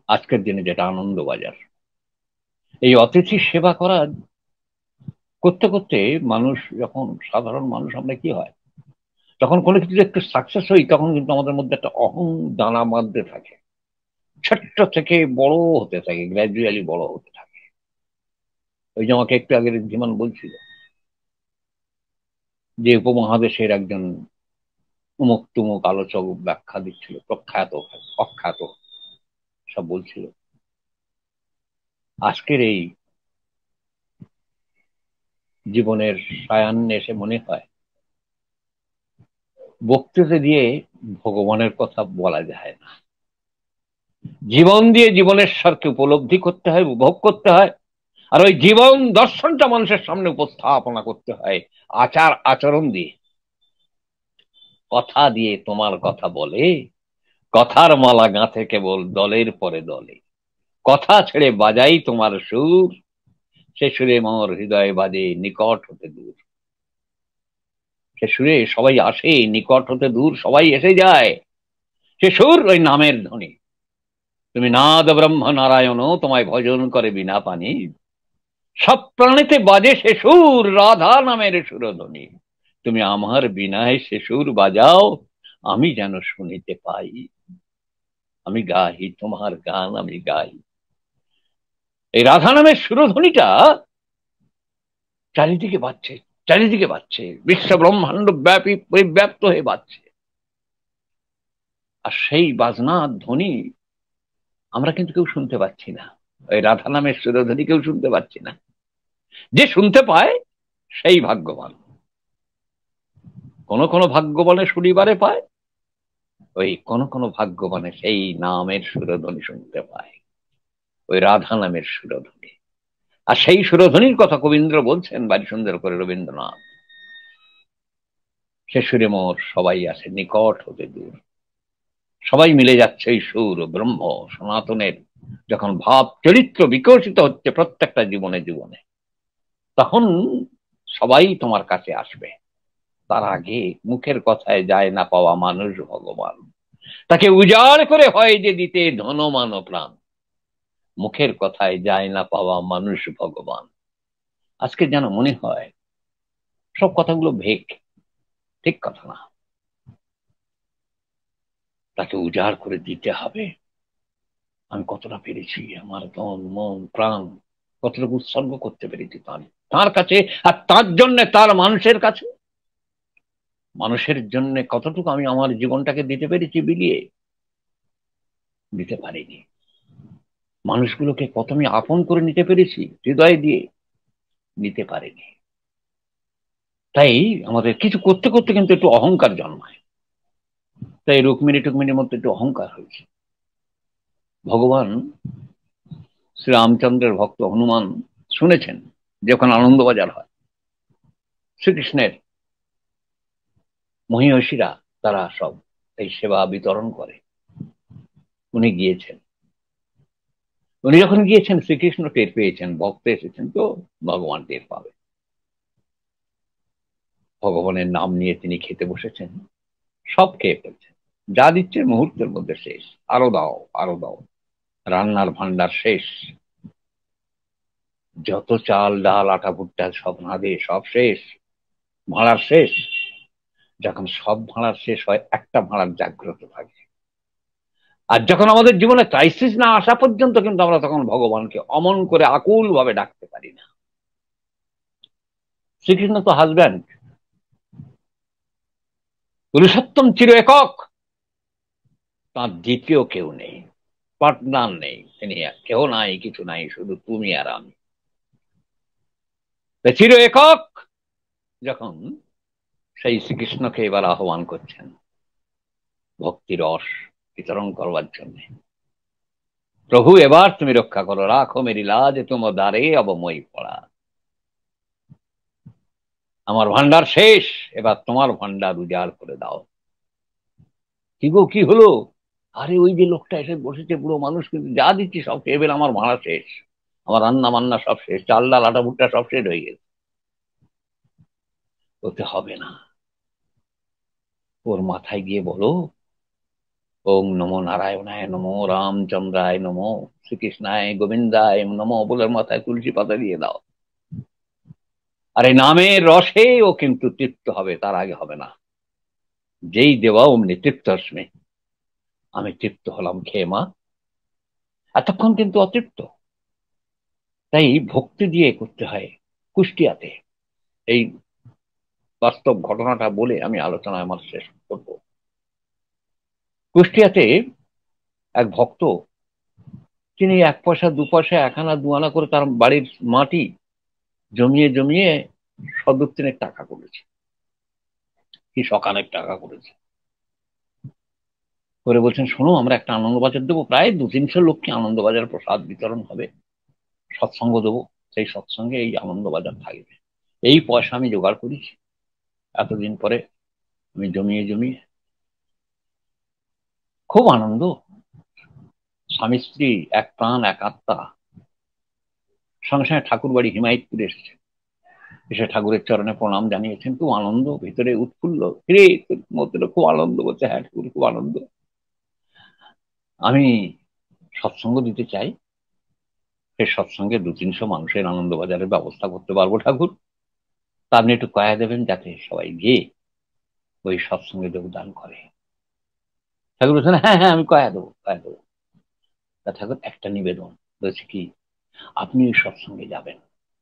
আজকের দিনে যেটা আনন্দবাজার, এই অতিথি সেবা করা করতে করতে মানুষ যখন, সাধারণ মানুষ আমরা কি হয়, যখন কোনো কিছু একটু সাকসেস হই তখন কিন্তু আমাদের মধ্যে একটা অহং দানা বাঁধতে থাকে, ছোট্ট থেকে বড় হতে থাকে, গ্র্যাজুয়ালি বড় হতে থাকে। ওই যে আমাকে একটু আগের জীবন বলছিল যে উপমহাদেশের একজন উমুক তুমুক আলোচক ব্যাখ্যা দিচ্ছিল, প্রখ্যাত অখ্যাত সব বলছিল। আজকের এই জীবনের সায়ান্নে এসে মনে হয় বক্তৃতা দিয়ে ভগবানের কথা বলা যায় না, জীবন দিয়ে জীবনের স্বরকে উপলব্ধি করতে হয়, উপভোগ করতে হয়। আর ওই জীবন দর্শনটা মানুষের সামনে উপস্থাপনা করতে হয় আচার আচরণ দিয়ে। কথা দিয়ে তোমার কথা বলে, কথার মালা গাঁথে কেবল দলের পরে দলে, কথা ছেড়ে বাজাই তোমার সুর, সে সুরে মোর হৃদয় বাজে নিকট হতে দূর। সে সুরে সবাই আসে, নিকট হতে দূর সবাই এসে যায়। সে সুর ওই নামের ধ্বনি। তুমি নাদ ব্রহ্ম নারায়ণ, তোমায় ভজন করে বিনা পানি, সব প্রাণীতে বাজে সে সুর, রাধা নামের সুরধ্বনি। তুমি আমার বিনায় সে সুর বাজাও, আমি যেন শুনিতে পাই। আমি গাই তোমার গান, আমি গাই। এই রাধা নামের সুরধ্বনিটা চারিদিকে বাজছে, চারিদিকে বাজছে, বিশ্ব ব্রহ্মাণ্ড ব্যাপী পরিব্যাপ্ত হয়ে বাজছে। আর সেই বাজনার ধ্বনি আমরা কিন্তু কেউ শুনতে পাচ্ছি না। ওই রাধা নামের সুরধ্বনি কেউ শুনতে পাচ্ছি না। যে শুনতে পায় সেই ভাগ্যবান। কোন কোন ভাগ্যবানে শুনিবারে পায়, ওই কোন কোন ভাগ্যবানে সেই নামের সুরধ্বনি শুনতে পায়, ওই রাধা নামের সুরধ্বনি। আর সেই সুরধ্বনির কথা কবীন্দ্র বলছেন বাড়ি সুন্দর করে রবীন্দ্রনাথ, সে সুরে মোর সবাই আছে নিকট হতে দূর। সবাই মিলে যাচ্ছে এই সুর ব্রহ্ম সনাতনের যখন ভাব চরিত্র বিকশিত হচ্ছে প্রত্যেকটা জীবনে জীবনে, তখন সবাই তোমার কাছে আসবে। তার আগে মুখের কথায় যায় না পাওয়া মানুষ ভগবান, তাকে উজাড় করে হয় যে দিতে ধন মান প্রাণ। মুখের কথায় যায় না পাওয়া মানুষ ভগবান। আজকে যেন মনে হয় সব কথাগুলো ভেক, ঠিক কথা না। তাকে উজাড় করে দিতে হবে। আমি কতটা পেরেছি, আমার ধন মন প্রাণ কতটুকু উৎসর্গ করতে পেরেছি তার তার কাছে, আর তার জন্য তার মানুষের কাছে, মানুষের জন্য কতটুকু আমি আমার জীবনটাকে দিতে পেরেছি বিলিয়ে। দিতে পারিনি। মানুষগুলোকে কত আমি আপন করে নিতে পেরেছি হৃদয় দিয়ে, নিতে পারিনি। তাই আমাদের কিছু করতে করতে কিন্তু একটু অহংকার জন্মায়। তাই রুক্মিণী টুক্মিণীর মধ্যে একটু অহংকার হয়েছে। ভগবান শ্রীরামচন্দ্রের ভক্ত হনুমান শুনেছেন যখন আনন্দবাজার হয়, শ্রীকৃষ্ণের মহিষীরা তারা সব এই সেবা বিতরণ করে। উনি গিয়েছেন, উনি যখন গিয়েছেন শ্রীকৃষ্ণ টের পেয়েছেন ভক্ত এসেছেন, তো ভগবান টের পাবে। ভগবানের নাম নিয়ে তিনি খেতে বসেছেন, সব খেয়ে ফেলছেন, যা দিচ্ছে মুহূর্তের মধ্যে শেষ। আরো দাও, আরো দাও। রান্নার ভান্ডার শেষ, যত চাল ডাল আটা ভুট্টা সব রাঁধে সব শেষ, ভাঁড়ার শেষ। যখন সব ভাঁড়ার শেষ হয় একটা ভাঁড়ার জাগ্রত থাকে। আর যখন আমাদের জীবনে ক্রাইসিস না আসা পর্যন্ত কিন্তু আমরা তখন ভগবানকে অমন করে আকুল ভাবে ডাকতে পারি না। শ্রীকৃষ্ণ তো হাজব্যান্ড, পুরুষোত্তম চির একক, তার দ্বিতীয় কেউ নেই, পার্টনার নেই। তিনি কেউ নাই, কিছু নাই, শুধু তুমি আর আমি। চির একক যখন, সেই শ্রীকৃষ্ণকে এবার আহ্বান করছেন ভক্তি রস বিতরণ করবার জন্য। প্রভু এবার তুমি রক্ষা করো, রাখো মেরি লাজ তুম দ্বারে অবময়ী পড়া। আমার ভান্ডার শেষ, এবার তোমার ভান্ডার উজাড় করে দাও। কি গো, কি হলো? আরে ওই যে লোকটা এসে বসেছে, বুড়ো মানুষ, কিন্তু যা দিচ্ছি সব খেয়ে ফেলে, আমার ভাড়া শেষ, আমার রান্না বান্না সব শেষ, চাল ডাল আটা ভুট্টা সব শেষ হয়ে গেছে। ওতে হবে না, ওর মাথায় গিয়ে বলো ওং নমো নারায়ণায় নমো, রামচন্দ্রায় নমো, শ্রীকৃষ্ণায় গোবিন্দায় নমো বলে মাথায় তুলসী পাতা দিয়ে দাও। আর এই নামের রসে ও কিন্তু তৃপ্ত হবে, তার আগে হবে না। যেই দেওয়া অমনি তৃপ্তস্মি, আমি তৃপ্ত হলাম খেয়ে মা, এতক্ষণ কিন্তু অতৃপ্ত। তাই ভক্তি দিয়ে করতে হয়। কুষ্টিয়াতে এই বাস্তব ঘটনাটা বলে আমি আলোচনা আমার শেষ করব। কুষ্টিয়াতে এক ভক্ত, তিনি 1 পয়সা 2 পয়সা 1 আনা 2 আনা করে তার বাড়ির মাটি জমিয়ে জমিয়ে সদুত্তিনের টাকা করেছে, কি সকালের টাকা করেছে। করে বলছেন, শোনো, আমরা একটা আনন্দবাজার দেবো, প্রায় 200-300 লোককে আনন্দবাজার প্রসাদ বিতরণ হবে, সৎসঙ্গ দেবো, সেই সৎসঙ্গে এই আনন্দবাজার থাকবে। এই পয়সা আমি জোগাড় করেছি এতদিন পরে, আমি জমিয়ে জমিয়ে। খুব আনন্দ, স্বামী স্ত্রী এক প্রাণ এক আত্মা। সঙ্গে সঙ্গে ঠাকুর বাড়ি হিমায়তপুরে এসেছে, এসে ঠাকুরের চরণে প্রণাম জানিয়েছেন। খুব আনন্দ, ভিতরে উৎফুল্ল। রে মধ্যে খুব আনন্দ, বলছে হ্যাঁ ঠাকুর খুব আনন্দ, আমি সৎসঙ্গ দিতে চাই, সে সৎসঙ্গে 200-300 মানুষের আনন্দবাজারের ব্যবস্থা করতে পারবো ঠাকুর, তা আপনি একটু কয়া দেবেন যাতে সবাই গিয়ে ওই সৎসঙ্গে যোগদান করে। ঠাকুর বলছেন, হ্যাঁ হ্যাঁ আমি কয়া দেবো, কয়া দেবো। তা ঠাকুর একটা নিবেদন বলছে কি, আপনি ওই সৎসঙ্গে যাবেন,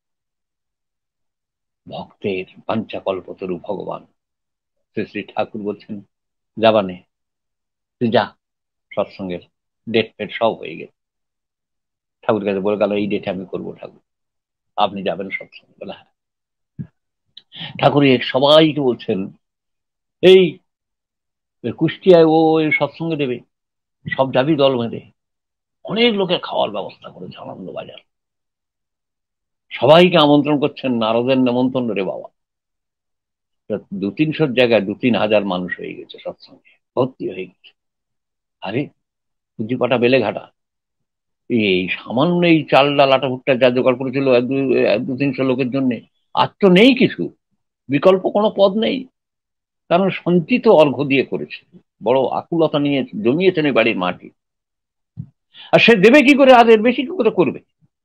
ভক্তের পাঞ্চাকল্পতরু ভগবান শ্রী শ্রী ঠাকুর বলছেন যাবানে, তুই যা, সৎসঙ্গের ডেট ফেট সব হয়ে গেছে। ঠাকুর কাছে বলে গেল, এই ডেটে আমি করবো ঠাকুর, আপনি যাবেন সৎসঙ্গে? বলে হ্যাঁ। ঠাকুর সবাইকে বলছেন, এই কুষ্টিয়ায় ও সৎসঙ্গে দেবে, সব যাবি দল বেঁধে। অনেক লোকের খাওয়ার ব্যবস্থা করেছে আনন্দবাজার, সবাইকে আমন্ত্রণ করছেন, নারদের নেমন্তন্ন রে বাবা। 200-300 জায়গায় 2-3 হাজার মানুষ হয়ে গেছে, সৎসঙ্গে ভর্তি হয়ে গেছে। আরে পুঁজিপাটা বেলে ঘাটা, এই সামান্য এই চাল ডাল আটা ভুট্টা যা জোগাড় করেছিল 200-300 লোকের জন্য, আর তো নেই কিছু, বিকল্প কোনো পদ নেই, কারণ সঞ্চিত অর্ঘ্য দিয়ে করেছে, বড় আকুলতা নিয়ে জমিয়েছেন এই বাড়ির মাটি। আর সে দেবে কি করে, আর এর বেশি কি করে করবে?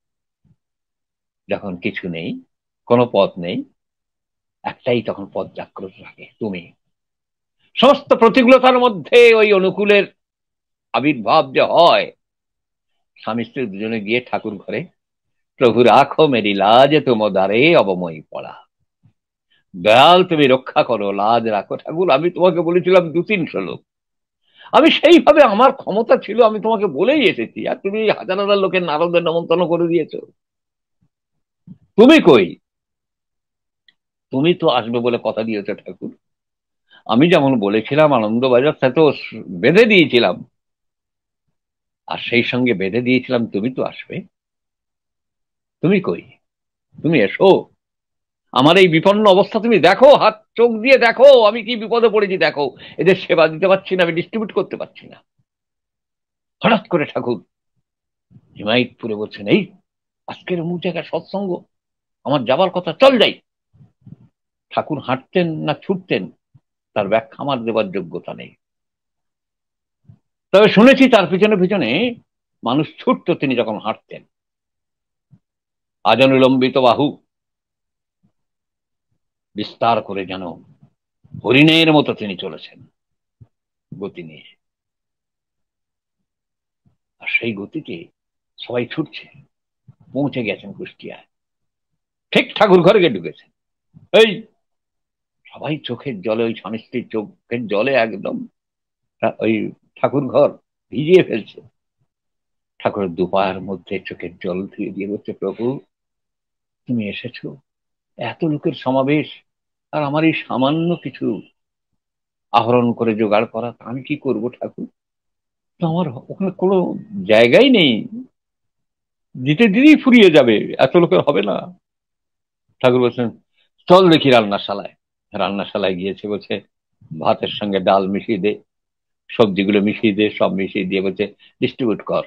যখন কিছু নেই, কোনো পথ নেই, একটাই তখন পথ জাগ্রত থাকে, তুমি। সমস্ত প্রতিকূলতার মধ্যে ওই অনুকূলের আবির্ভাব যে হয়, স্বামী স্ত্রী দুজনে গিয়ে ঠাকুর ঘরে, প্রভু রাখো মেরি লাজ তোমাদারে অবময়ী পড়া, দয়াল তুমি রক্ষা করো, লাজ রাখো ঠাকুর। আমি তোমাকে বলেছিলাম 200-300 লোক, আমি সেইভাবে আমার ক্ষমতা ছিল, আমি তোমাকে বলেই এসেছি, আর তুমি হাজার হাজার লোকের নারদের নেমন্তন্ন করে দিয়েছো। তুমি কই? তুমি তো আসবে বলে কথা দিয়েছো ঠাকুর, আমি যেমন বলেছিলাম আনন্দবাজার সে তো বেঁধে দিয়েছিলাম, আর সেই সঙ্গে বেঁধে দিয়েছিলাম তুমি তো আসবে, তুমি কই? তুমি এসো, আমার এই বিপন্ন অবস্থা তুমি দেখো, হাত চোখ দিয়ে দেখো, আমি কি বিপদে পড়েছি দেখো, এদের সেবা দিতে পারছি না, আমি ডিস্ট্রিবিউট করতে পারছি না। হঠাৎ করে ঠাকুর হিমায়তপুরে বলছেন, এই আজকের অমুক জায়গায় সৎসঙ্গ, আমার যাবার কথা, চল যাই। ঠাকুর হাঁটতেন না ছুটতেন তার ব্যাখ্যা আমার দেবার যোগ্যতা নেই, তবে শুনেছি তার পিছনে পিছনে মানুষ ছুটতো তিনি যখন হাঁটতেন। আজনুলম্বিত বাহু বিস্তার করে যেন হরিণের মতো তিনি চলেছেন গতি নিয়ে, আর সেই গতিতে সবাই ছুটছে। পৌঁছে গেছেন কুষ্টিয়ায়, ঠিক ঠাকুর ঘরে গিয়ে ঢুকেছেন। এই সবাই চোখের জলে, ওই স্বামী স্ত্রীর চোখের জলে একদম ওই ঠাকুর ঘর ভিজিয়ে ফেলছে। ঠাকুরের দুপায়ের মধ্যে চোখের জল ধুয়ে দিয়ে বলছে, প্রভু তুমি এসেছো, এত লোকের সমাবেশ, আর আমার এই সামান্য কিছু আহরণ করে জোগাড় করা, আমি কি করব ঠাকুর? তো আমার ওখানে কোনো জায়গাই নেই, দিতে দিতেই ফুরিয়ে যাবে, এত লোকের হবে না। ঠাকুর বলছেন, চল দেখি রান্নাশালায়। রান্নাশালায় গিয়েছে, বলছে ভাতের সঙ্গে ডাল মিশিয়ে দে, সবজিগুলো মিশিয়ে দে, সব মিশিয়ে দিয়ে বলছে ডিস্ট্রিবিউট কর।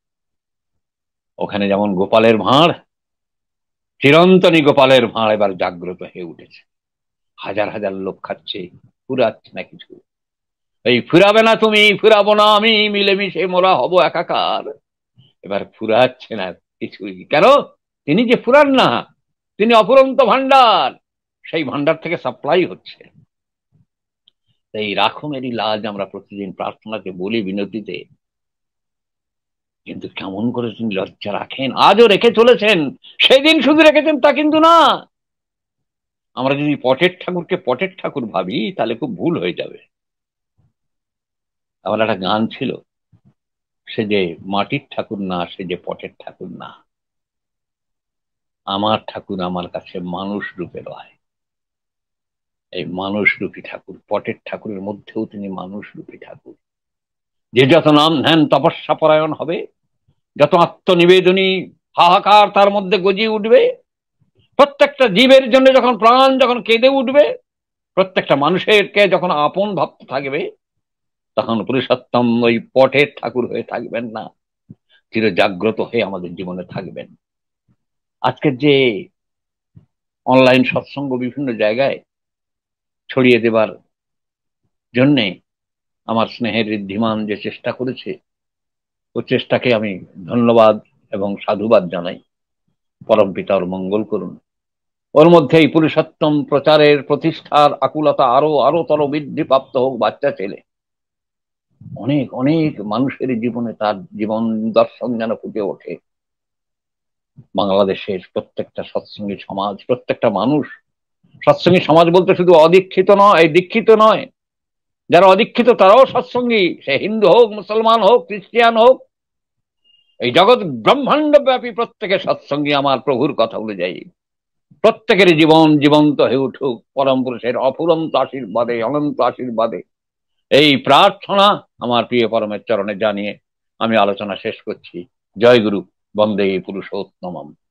ওখানে যেমন গোপালের ভাঁড়, চিরন্তনী গোপালের ভাঁড় এবার জাগ্রত হয়ে উঠেছে, হাজার হাজার লোক খাচ্ছে, পুরাচ্ছে না কিছু। এই ফুরাবে না তুমি, ফুরাবো না আমি, মিলেমিশে মোরা হব একাকার। এবার ফুরাচ্ছে না কিছুই। কেন? তিনি যে ফুরান না, তিনি অফুরন্ত ভান্ডার, সেই ভান্ডার থেকে সাপ্লাই হচ্ছে। এই রাখো মেরি লাজ আমরা প্রতিদিন প্রার্থনাতে বলি, বিনতিতে, কিন্তু কেমন করে তিনি লজ্জা রাখেন, আজও রেখে চলেছেন। সেদিন শুধু রেখেছেন তা কিন্তু না। আমরা যদি পটের ঠাকুরকে পটের ঠাকুর ভাবি তাহলে খুব ভুল হয়ে যাবে। আমার একটা গান ছিল, সে যে মাটির ঠাকুর না, সে যে পটের ঠাকুর না, আমার ঠাকুর আমার কাছে মানুষ রূপে রয়। এই মানুষ রূপী ঠাকুর, পটের ঠাকুরের মধ্যেও তিনি মানুষ রূপী ঠাকুর। যে যত নাম ধ্যান তপস্যা পরায়ণ হবে, যত আত্মনিবেদনী হাহাকার তার মধ্যে গজিয়ে উঠবে, প্রত্যেকটা জীবের জন্য যখন প্রাণ যখন কেঁদে উঠবে, প্রত্যেকটা মানুষেরকে যখন আপন ভাবতে থাকবে, তখন পুরুষোত্তম ওই পটের ঠাকুর হয়ে থাকবেন না, চির জাগ্রত হয়ে আমাদের জীবনে থাকবেন। আজকের যে অনলাইন সৎসঙ্গ বিভিন্ন জায়গায় ছড়িয়ে দেবার জন্যে আমার স্নেহের ঋদ্ধিমান যে চেষ্টা করেছে, ও চেষ্টাকে আমি ধন্যবাদ এবং সাধুবাদ জানাই। পরম পিতা ওর মঙ্গল করুন। ওর মধ্যে এই পুরুষোত্তম প্রচারের প্রতিষ্ঠার আকুলতা আরো আরো তর বৃদ্ধি প্রাপ্ত হোক। বাচ্চা ছেলে অনেক অনেক মানুষের জীবনে তার জীবন দর্শন যেন ফুটে ওঠে। বাংলাদেশের প্রত্যেকটা সৎসঙ্গী সমাজ, প্রত্যেকটা মানুষ, সৎসঙ্গী সমাজ বলতে শুধু অদীক্ষিত নয়, এই দীক্ষিত নয়, যারা অদীক্ষিত তারাও সৎসঙ্গী, সে হিন্দু হোক, মুসলমান হোক, খ্রিস্টিয়ান হোক, এই জগৎ ব্রহ্মাণ্ড ব্যাপী প্রত্যেকের সৎসঙ্গী আমার প্রভুর কথা অনুযায়ী। প্রত্যেকের জীবন জীবন্ত হয়ে উঠুক পরম পুরুষের অফুরন্ত আশীর্বাদে, অনন্ত আশীর্বাদে। এই প্রার্থনা আমার প্রিয় পরমের চরণে জানিয়ে আমি আলোচনা শেষ করছি। জয় গুরু, বন্দে পুরুষোত্তমম।